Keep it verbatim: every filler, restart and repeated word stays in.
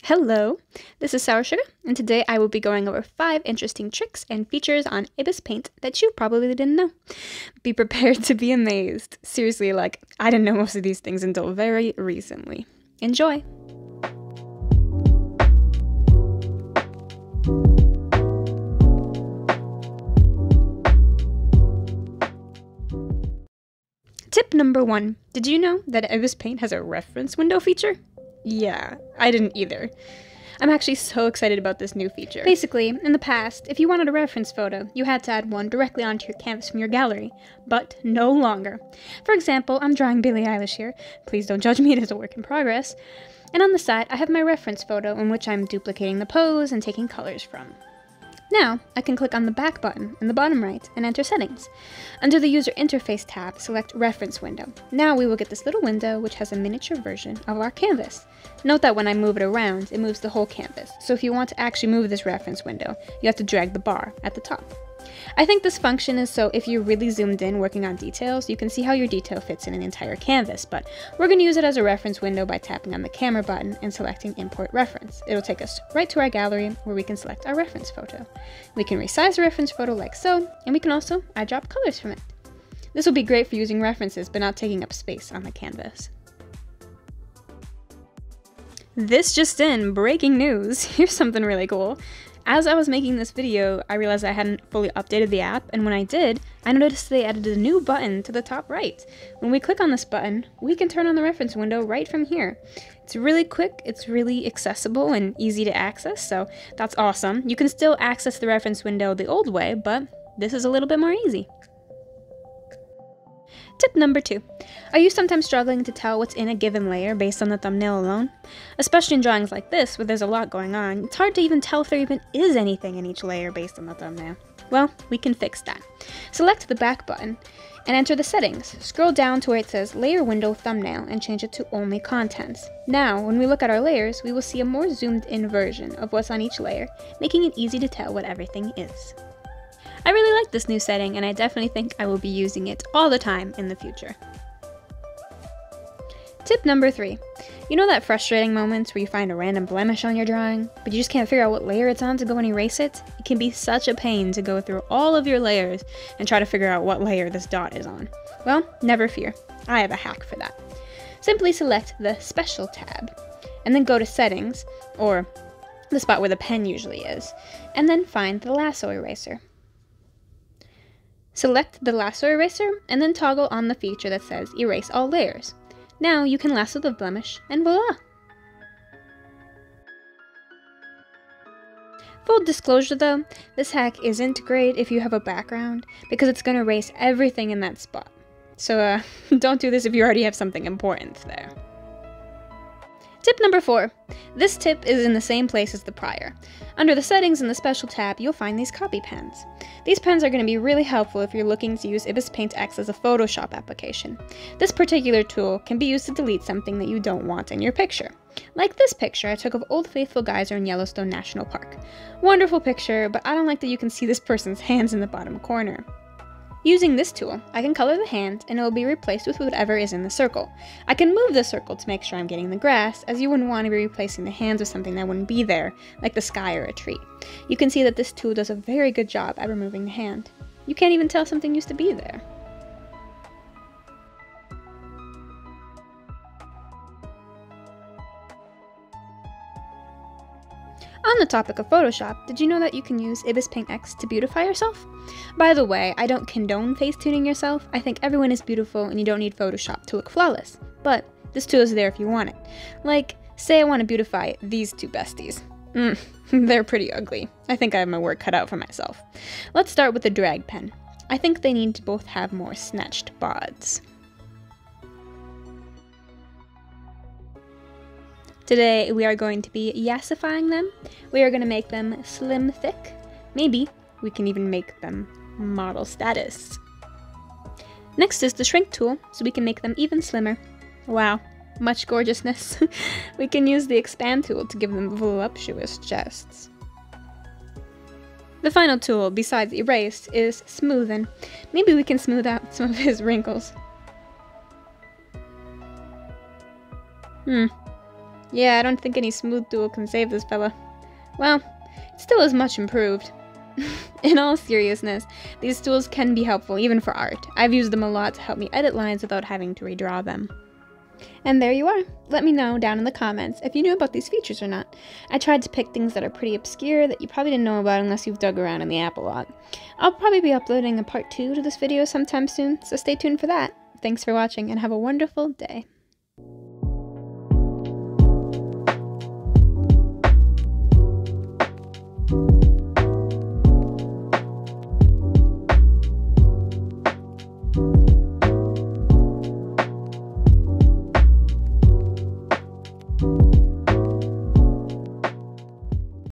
Hello, this is Sour Sugar, and today I will be going over five interesting tricks and features on ibisPaint that you probably didn't know. Be prepared to be amazed. Seriously, like, I didn't know most of these things until very recently. Enjoy! Tip number one. Did you know that ibisPaint has a reference window feature? Yeah, I didn't either. I'm actually so excited about this new feature. Basically, in the past, if you wanted a reference photo, you had to add one directly onto your canvas from your gallery, but no longer. For example, I'm drawing Billie Eilish here. Please don't judge me, it is a work in progress. And on the side, I have my reference photo in which I'm duplicating the pose and taking colors from. Now, I can click on the back button in the bottom right and enter Settings. Under the User Interface tab, select Reference Window. Now we will get this little window which has a miniature version of our canvas. Note that when I move it around, it moves the whole canvas. So if you want to actually move this reference window, you have to drag the bar at the top. I think this function is so if you're really zoomed in working on details, you can see how your detail fits in an entire canvas, but we're going to use it as a reference window by tapping on the camera button and selecting Import Reference. It'll take us right to our gallery where we can select our reference photo. We can resize the reference photo like so, and we can also add drop colors from it. This will be great for using references but not taking up space on the canvas. This just in, breaking news! Here's something really cool. As I was making this video, I realized I hadn't fully updated the app, and when I did, I noticed they added a new button to the top right. When we click on this button, we can turn on the reference window right from here. It's really quick, it's really accessible and easy to access, so that's awesome. You can still access the reference window the old way, but this is a little bit more easy. Tip number two. Are you sometimes struggling to tell what's in a given layer based on the thumbnail alone? Especially in drawings like this, where there's a lot going on, it's hard to even tell if there even is anything in each layer based on the thumbnail. Well, we can fix that. Select the back button and enter the settings. Scroll down to where it says Layer Window Thumbnail and change it to Only Contents. Now, when we look at our layers, we will see a more zoomed in version of what's on each layer, making it easy to tell what everything is. I really like this new setting, and I definitely think I will be using it all the time in the future. Tip number three. You know that frustrating moments where you find a random blemish on your drawing, but you just can't figure out what layer it's on to go and erase it? It can be such a pain to go through all of your layers and try to figure out what layer this dot is on. Well, never fear. I have a hack for that. Simply select the Special tab, and then go to Settings, or the spot where the pen usually is, and then find the Lasso Eraser. Select the Lasso Eraser, and then toggle on the feature that says Erase All Layers. Now you can lasso the blemish, and voila! Full disclosure though, this hack isn't great if you have a background, because it's going to erase everything in that spot. So uh, don't do this if you already have something important there. Tip number four. This tip is in the same place as the prior. Under the Settings in the Special tab, you'll find these copy pens. These pens are going to be really helpful if you're looking to use ibisPaint X as a Photoshop application. This particular tool can be used to delete something that you don't want in your picture. Like this picture I took of Old Faithful Geyser in Yellowstone National Park. Wonderful picture, but I don't like that you can see this person's hands in the bottom corner. Using this tool, I can color the hand and it will be replaced with whatever is in the circle. I can move the circle to make sure I'm getting the grass, as you wouldn't want to be replacing the hands with something that wouldn't be there, like the sky or a tree. You can see that this tool does a very good job at removing the hand. You can't even tell something used to be there. On the topic of Photoshop, did you know that you can use ibisPaint X to beautify yourself? By the way, I don't condone face tuning yourself. I think everyone is beautiful and you don't need Photoshop to look flawless. But this tool is there if you want it. Like, say I want to beautify these two besties. Mm, they're pretty ugly. I think I have my work cut out for myself. Let's start with the drag pen. I think they need to both have more snatched bods. Today, we are going to be yassifying them. We are going to make them slim thick. Maybe we can even make them model status. Next is the shrink tool, so we can make them even slimmer. Wow, much gorgeousness. We can use the expand tool to give them voluptuous chests. The final tool, besides erase, is smoothen. Maybe we can smooth out some of his wrinkles. Hmm. Yeah, I don't think any smooth tool can save this fella. Well, it still is much improved. In all seriousness, these tools can be helpful even for art. I've used them a lot to help me edit lines without having to redraw them. And there you are. Let me know down in the comments if you knew about these features or not. I tried to pick things that are pretty obscure that you probably didn't know about unless you've dug around in the app a lot. I'll probably be uploading a part two to this video sometime soon, so stay tuned for that. Thanks for watching and have a wonderful day.